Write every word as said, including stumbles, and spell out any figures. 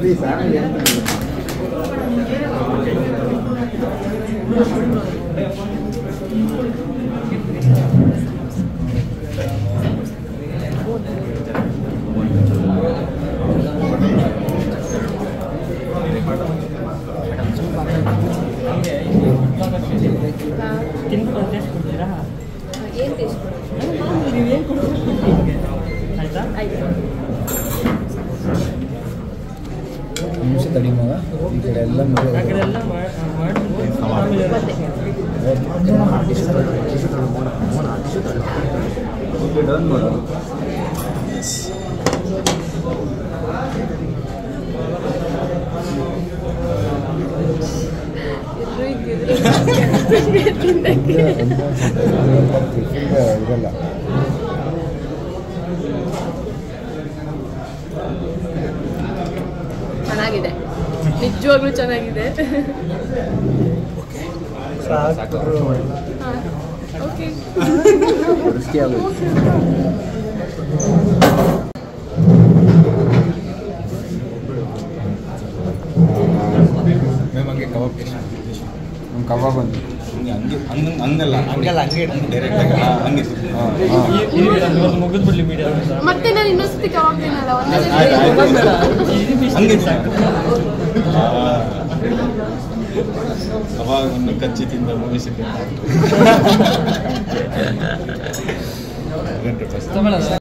ಏನು ಟೇಸ್ಟ್ ನಿಮಿಷ ತಡಿ ಮಗ ಈ ಕಡೆ ಎಲ್ಲ ಡನ್ ಮಾಡ ಇರಲ್ಲ ಚೆನ್ನಾಗಿದೆ ನಿಜವಾಗ್ಲೂ ಚೆನ್ನಾಗಿದೆ ಓಕೆ ನಮಗೆ ಕಬಾಬ್ ನಮ್ಮ ಕಬಾಬ್ ಅಂತ ಹಂಗೆ ಹಂಗೆ ಹಂಗಲ್ಲ ಹಂಗಲ್ಲ ಹಂಗೆ ಡೈರೆಕ್ಟ್ ಆಗಿ ಹಂಗೆ ಮುಗಿದ್ ಬಿಡ್ಲಿ ಮೀಡಿಯಾ ಮತ್ತೆ ನಾನು ಇನ್ನೊಂದ್ಸತಿ ಕಬಾಬ್ ತಿನ್ನಲ್ಲ ಹಂಗೆ ಕಬಾಬನ್ನು ಕಚ್ಚಿ ತಿಂದ ಮುಗಿಸಿದ್ದೆ